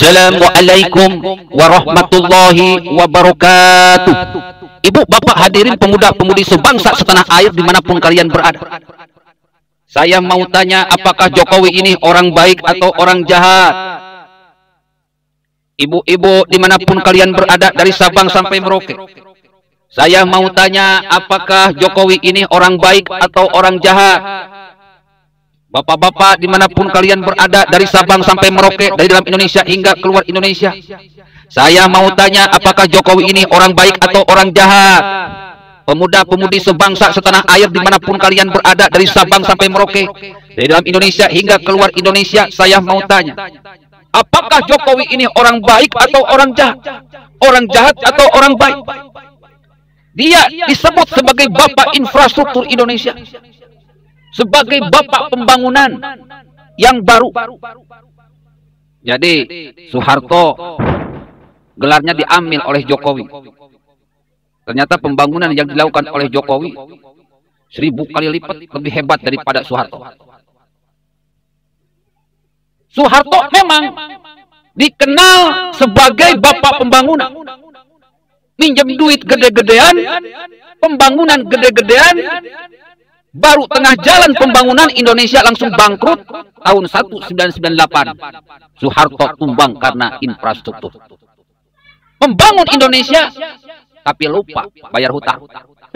Assalamualaikum warahmatullahi wabarakatuh. Ibu, bapak, hadirin pemuda-pemudi sebangsa setanah air dimanapun kalian berada. Saya mau tanya, apakah Jokowi ini orang baik atau orang jahat? Ibu-ibu dimanapun kalian berada dari Sabang sampai Merauke, saya mau tanya, apakah Jokowi ini orang baik atau orang jahat? Bapak-bapak dimanapun kalian berada dari Sabang sampai Merauke, dari dalam Indonesia hingga keluar Indonesia, saya mau tanya, apakah Jokowi ini orang baik atau orang jahat? Pemuda-pemudi sebangsa setanah air dimanapun kalian berada dari Sabang sampai Merauke, dari dalam Indonesia hingga keluar Indonesia, saya mau tanya, apakah Jokowi ini orang baik atau orang jahat? Orang jahat atau orang baik? Dia disebut sebagai Bapak Infrastruktur Indonesia, sebagai bapak pembangunan yang baru. Jadi Soeharto gelarnya diambil oleh Jokowi. Ternyata pembangunan yang dilakukan oleh Jokowi 1000 kali lipat lebih hebat daripada Soeharto. Soeharto memang dikenal sebagai bapak pembangunan, minjem duit gede-gedean, pembangunan gede-gedean. Baru tengah jalan pembangunan Indonesia langsung bangkrut tahun 1998. Soeharto tumbang karena infrastruktur. Membangun Indonesia tapi lupa bayar hutang.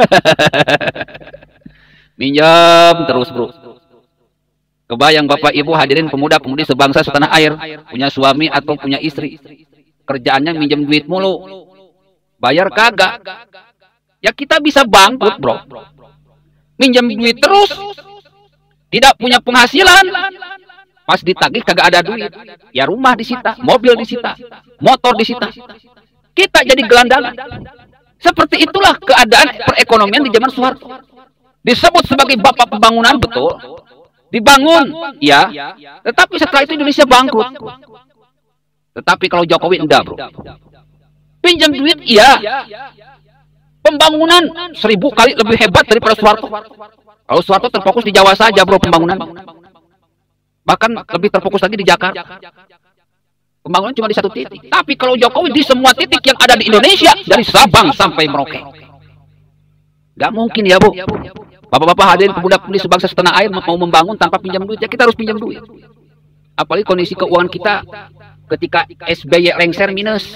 Minjam terus, bro. Kebayang Bapak Ibu hadirin pemuda-pemudi sebangsa setanah air, punya suami atau punya istri, kerjaannya minjem duit mulu, bayar kagak. Ya kita bisa bangkrut, bro. Minjem duit terus, tidak punya penghasilan, pas ditagih kagak ada duit, ya rumah disita, mobil disita, motor disita, kita jadi gelandangan. Seperti itulah keadaan perekonomian di zaman Soeharto. Disebut sebagai bapak pembangunan, betul, dibangun, ya, tetapi setelah itu Indonesia bangkrut. Tetapi kalau Jokowi enggak, bro, pinjam duit, iya, pembangunan 1000 kali lebih hebat daripada Soeharto. Kalau Soeharto terfokus di Jawa saja, bro, pembangunan. Bahkan lebih terfokus lagi di Jakarta. Pembangunan cuma di satu titik. Tapi kalau Jokowi di semua titik yang ada di Indonesia, dari Sabang sampai Merauke. Gak mungkin ya, Bu. Bapak-bapak hadirin pemuda-pemudi sebangsa setanah air mau membangun tanpa pinjam duit, ya kita harus pinjam duit. Apalagi kondisi keuangan kita ketika SBY lengser minus.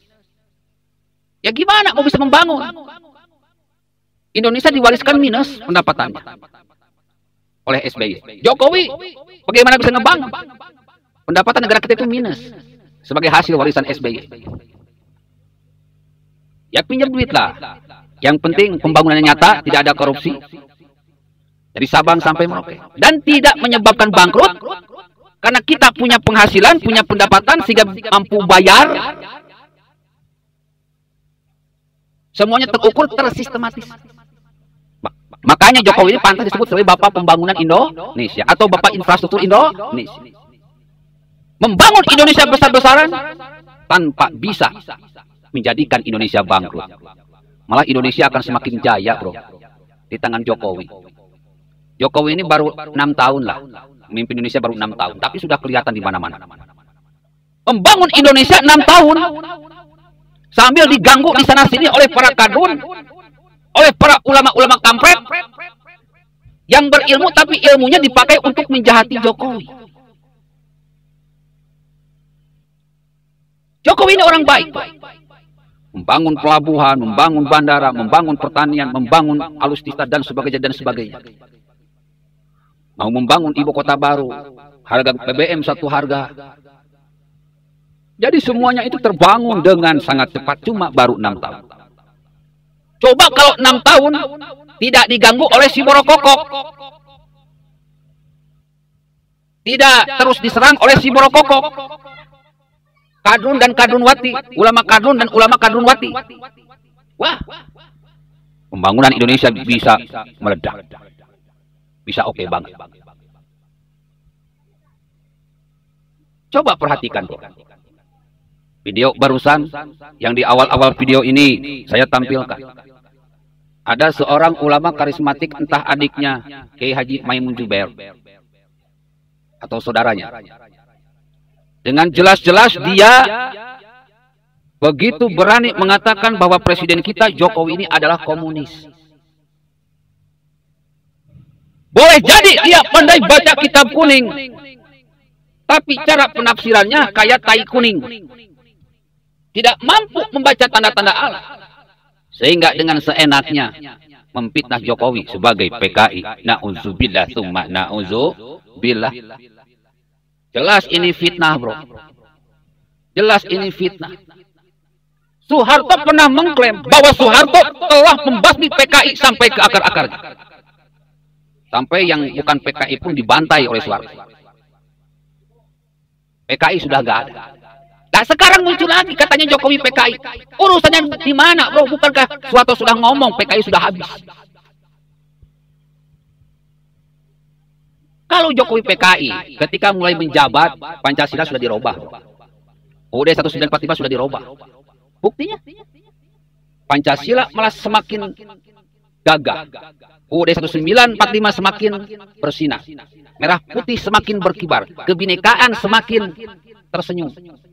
Ya gimana mau bisa membangun? Indonesia diwariskan minus pendapatannya oleh SBY. Jokowi bagaimana bisa ngebangun? Pendapatan negara kita itu minus sebagai hasil warisan SBY. Ya pinjam duit lah. Yang penting pembangunannya nyata, tidak ada korupsi. Dari Sabang sampai Merauke. Dan tidak menyebabkan bangkrut karena kita punya penghasilan, punya pendapatan sehingga mampu bayar. Semuanya terukur, tersistematis. Makanya Jokowi ini pantas disebut sebagai bapak pembangunan Indonesia atau bapak infrastruktur Indonesia. Membangun Indonesia besar-besaran tanpa bisa menjadikan Indonesia bangkrut. Malah Indonesia akan semakin jaya, bro, di tangan Jokowi. Jokowi ini baru 6 tahun lah, memimpin Indonesia baru 6 tahun, tapi sudah kelihatan di mana-mana. Membangun Indonesia 6 tahun. Sambil diganggu di sana sini oleh para kadrun, oleh para ulama-ulama kampret yang berilmu tapi ilmunya dipakai untuk menjahati Jokowi. Jokowi ini orang baik. Membangun pelabuhan, membangun bandara, membangun pertanian, membangun alutsista dan sebagainya. Mau membangun ibu kota baru, harga BBM satu harga. Jadi semuanya itu terbangun dengan sangat cepat, cuma baru 6 tahun. Coba kalau 6 tahun tidak diganggu oleh si Borokokok, tidak terus diserang oleh si Borokokok, kadrun dan kadrunwati, ulama kadrun dan ulama kadrunwati. Wah, pembangunan Indonesia bisa meledak, bisa oke banget. Coba perhatikan, bro. Video barusan yang di awal-awal video ini saya tampilkan. Ada seorang ulama karismatik, entah adiknya Kiai Haji Maimun Zubair atau saudaranya. Dengan jelas-jelas dia begitu berani mengatakan bahwa presiden kita Jokowi ini adalah komunis. Boleh jadi dia pandai baca kitab kuning, tapi cara penafsirannya kayak tai kuning. Tidak mampu membaca tanda-tanda Allah. Sehingga dengan seenaknya memfitnah Jokowi sebagai PKI. Na'udzubillah tsumma na'udzubillah. Jelas ini fitnah, bro. Jelas ini fitnah. Soeharto pernah mengklaim bahwa Soeharto telah membasmi PKI sampai ke akar-akarnya. Sampai yang bukan PKI pun dibantai oleh Soeharto. PKI sudah gak ada. Nah sekarang muncul lagi katanya Jokowi PKI. Urusannya di mana, bro? Bukankah Soeharto sudah ngomong PKI sudah habis? Kalau Jokowi PKI ketika mulai menjabat Pancasila sudah dirubah. UUD 1945 sudah dirubah. Buktinya Pancasila malah semakin gagah. UUD 1945 semakin bersinar. Merah putih semakin berkibar. Kebinekaan semakin tersenyum.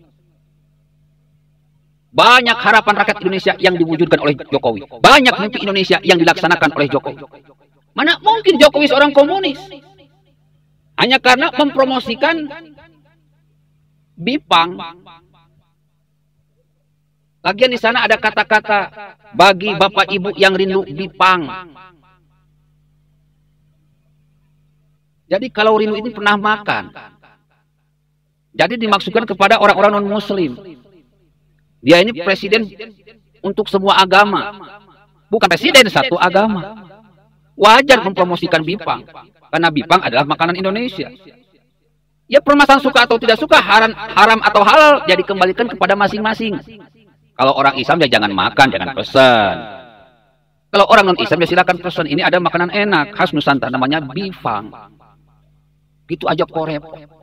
Banyak harapan rakyat Indonesia yang diwujudkan oleh Jokowi. Banyak mimpi Indonesia yang dilaksanakan oleh Jokowi. Mana mungkin Jokowi seorang komunis? Hanya karena mempromosikan Bipang. Lagian di sana ada kata-kata bagi Bapak Ibu yang rindu Bipang. Jadi kalau rindu ini pernah makan. Jadi dimaksudkan kepada orang-orang non-muslim. Dia ini presiden untuk semua agama. Bukan presiden satu agama. Wajar mempromosikan Bipang. Karena Bipang adalah makanan Indonesia. Ya permasalahan suka atau tidak suka, haram atau halal, jadi kembalikan kepada masing-masing. Kalau orang Islam ya jangan makan, jangan pesan. Kalau orang non-Islam ya silakan pesan. Ini ada makanan enak, khas Nusantara, namanya Bipang. Gitu aja korep.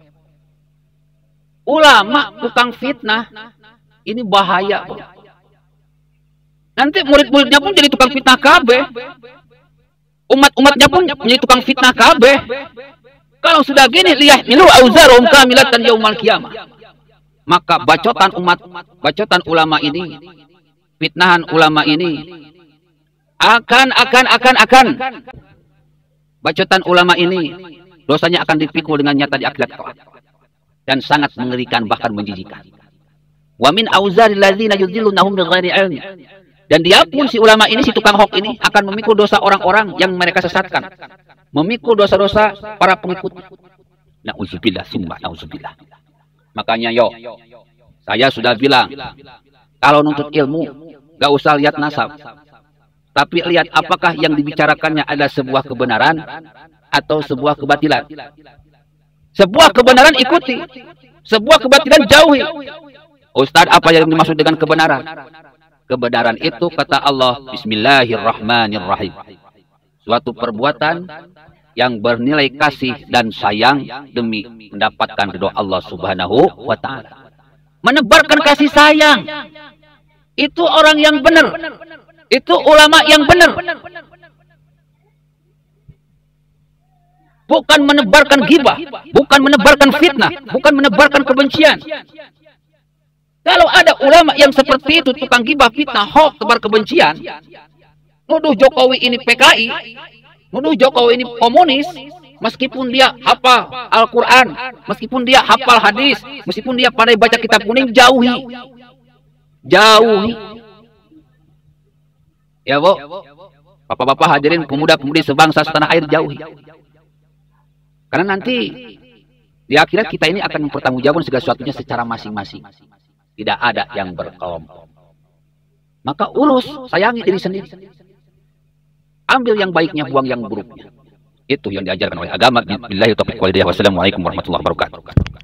Ulama tukang fitnah, ini bahaya. Nanti murid-muridnya pun jadi tukang fitnah kabeh. Umat-umatnya pun menjadi tukang fitnah kabeh. Kalau sudah gini, lihat milu auzarum kamilatan yaumal qiyamah. Maka bacotan ulama ini, fitnahan ulama ini akan bacotan ulama ini dosanya akan dipikul dengan nyata di akhirat kelak. Dan sangat mengerikan bahkan menjijikan. Wa min auzaril ladzina yudhillunahum bighairi ilm. Dan dia pun si ulama ini, si tukang hoax ini akan memikul dosa orang-orang yang mereka sesatkan. Memikul dosa-dosa para pengikut. Na'udzubillah, summa na'udzubillah. Makanya saya sudah bilang, kalau nuntut ilmu, gak usah lihat nasab. Tapi lihat apakah yang dibicarakannya adalah sebuah kebenaran atau sebuah kebatilan. Sebuah kebenaran ikuti, sebuah kebatilan jauhi. Ustaz, apa yang dimaksud dengan kebenaran? Kebenaran itu kata Allah, Bismillahirrahmanirrahim. Suatu perbuatan yang bernilai kasih dan sayang demi mendapatkan ridho Allah Subhanahu wa ta'ala. Menebarkan kasih sayang. Itu orang yang benar. Itu ulama yang benar. Bukan menebarkan ghibah, bukan menebarkan fitnah, bukan menebarkan kebencian. Kalau ada ulama yang seperti itu, tukang ghibah, fitnah, hoax, tebar kebencian, nuduh Jokowi ini PKI, nuduh Jokowi ini komunis, meskipun dia hafal Al-Quran, meskipun dia hafal hadis, meskipun dia pandai baca kitab kuning, jauhi. Jauhi. Ya, Bu. Bapak-bapak hadirin, pemuda-pemudi sebangsa setanah air, jauhi. Karena nanti di akhirat kita ini akan mempertanggungjawabkan segala sesuatunya secara masing-masing. Tidak ada yang berkelompok. Maka urus, sayangi diri sendiri. Ambil yang baiknya, buang yang buruknya. Itu yang diajarkan oleh agama. Billahi taufiq wal hidayah. Wassalamualaikum warahmatullahi wabarakatuh.